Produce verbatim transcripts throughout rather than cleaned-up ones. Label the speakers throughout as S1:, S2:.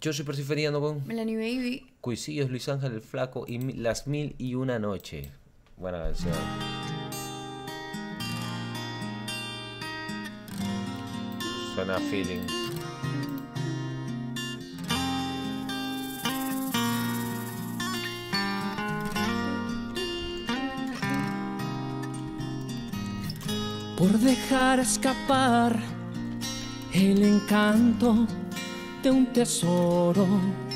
S1: Yo soy Percy Feriano con
S2: Melanie Baby.
S1: Cuisillos, Luis Ángel el Flaco y mi- Las Mil y Una Noche. Buena canción. Suena feeling.
S3: Por dejar escapar el encanto de un tesoro,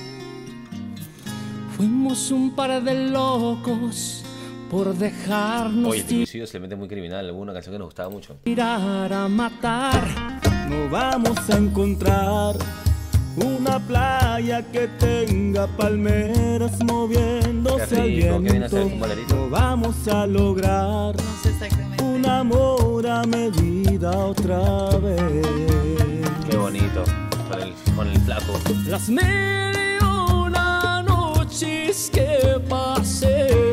S3: fuimos un par de locos por dejarnos
S1: Oye, este Cuisillo se le mete muy criminal. Hubo una canción que nos gustaba mucho.
S3: tirar a matar.
S4: No vamos a encontrar una playa que tenga palmeras moviéndose
S1: Qué
S4: al
S1: rico, ¿qué viene a hacer
S4: viento.
S1: un bolerito?
S4: No vamos a lograr
S2: No sé exactamente.
S4: un amor a medida otra vez.
S1: Qué bonito. Con el, con el Flaco.
S3: Las mil y una noches que pasé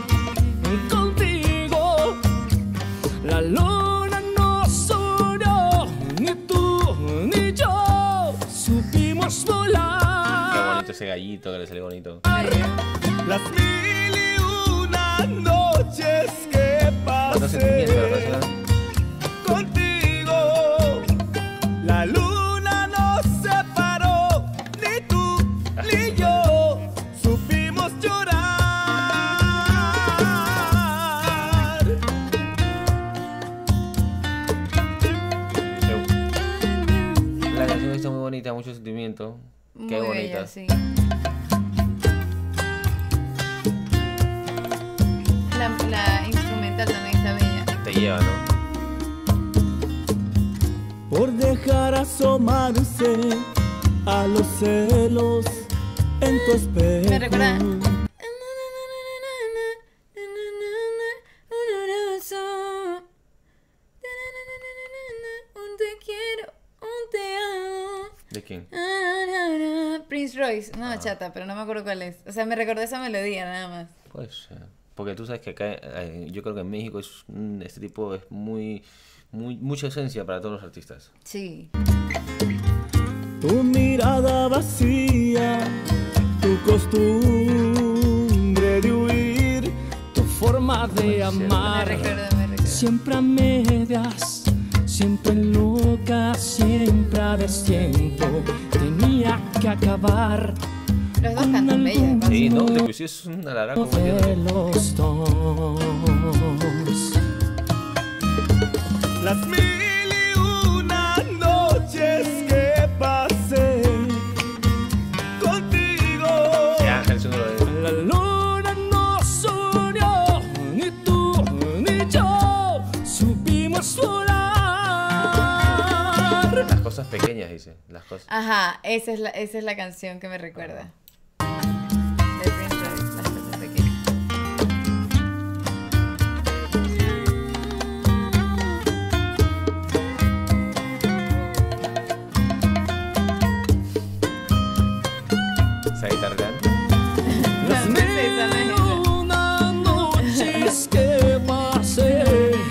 S3: contigo, la luna nos unió, ni tú ni yo supimos
S1: Qué
S3: volar.
S1: bonito ese gallito que le salió bonito.
S4: Las mil y una noches que
S1: Cuánto sentimiento la
S4: pasé
S1: canción.
S4: contigo, la luna nos separó, ni tú ni yo supimos llorar.
S1: La canción está muy bonita, mucho sentimiento. Qué
S2: Muy
S1: bonita.
S2: bella, sí. La, la instrumental también está bella.
S1: Te lleva, ¿no?
S4: Por dejar asomarse a los celos en tu espejo.
S2: Me recuerda. Un te quiero, un te amo.
S1: ¿De quién?
S2: Prince Royce, una bachata, pero no me acuerdo cuál es. O sea, me recordé esa melodía nada más.
S1: Pues, eh, porque tú sabes que acá, eh, yo creo que en México es un- este tipo es muy, muy, mucha esencia para todos los artistas.
S2: Sí.
S4: Tu mirada vacía, tu costumbre de huir,
S3: Tu forma de
S2: Me
S3: amar,
S2: recuerdo, me recuerdo.
S3: siempre a medias, siempre loca, siempre a destiempo. Tenía que acabar
S2: Los dos cantan bella, de paso.
S1: Sí, no, de Cuisillo es una laraca, como
S3: de
S1: entiendo.
S3: los dos.
S4: las mil y una noches que pasé contigo.
S1: Sí, Ángel, es uno de-
S3: La luna nos unió, ni tú ni yo supimos volar.
S1: Las cosas pequeñas, dice. Las cosas.
S2: Ajá, esa es la, esa es la canción que me recuerda. De Prince Royce, las cosas pequeñas.
S1: Esa guitarra.
S3: Las
S2: No, no es esa, no es
S3: mil
S2: esa.
S3: una noches que pasé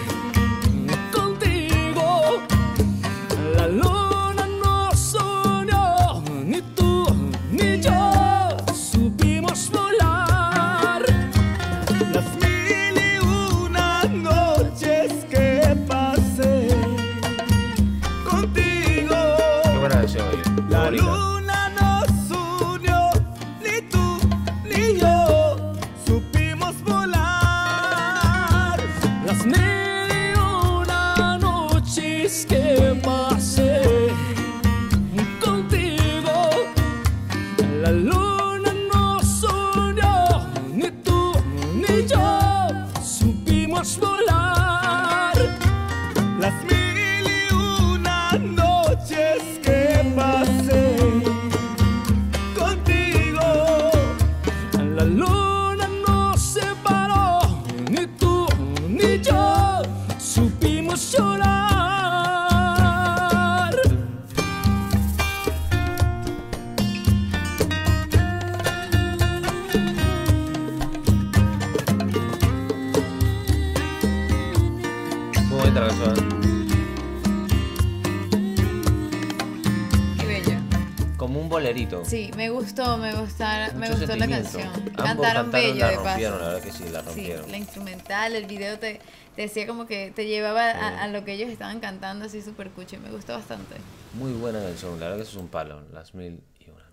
S3: contigo, la luna nos unió, ni tú ni yo supimos volar.
S4: Las mil y una noches que pasé contigo.
S1: Qué buena canción, oye. Muy
S4: La
S1: bonita.
S4: luna nos unió, ni tú ni yo supimos volar.
S3: Las mil y una noches que pasé contigo, la luna nos unió, ni tú ni yo supimos volar.
S4: Las mil y una noches que pasé contigo.
S3: La luna nos separó, ni tú ni yo supimos llorar.
S1: primerito.
S2: Sí, me gustó, me gustó, me
S1: Mucho
S2: gustó la
S1: sentimiento.
S2: canción.
S1: Ambos
S2: Cantaron
S1: cantaron,
S2: bello
S1: la
S2: de
S1: rompieron,
S2: paso.
S1: la verdad que sí, la
S2: Sí,
S1: rompieron.
S2: la instrumental, el video te, te decía como que te llevaba
S1: Sí.
S2: a, a lo que ellos estaban cantando así súper cuchi. Me gustó bastante.
S1: Muy buena canción, la verdad que eso es un palo, las mil y una.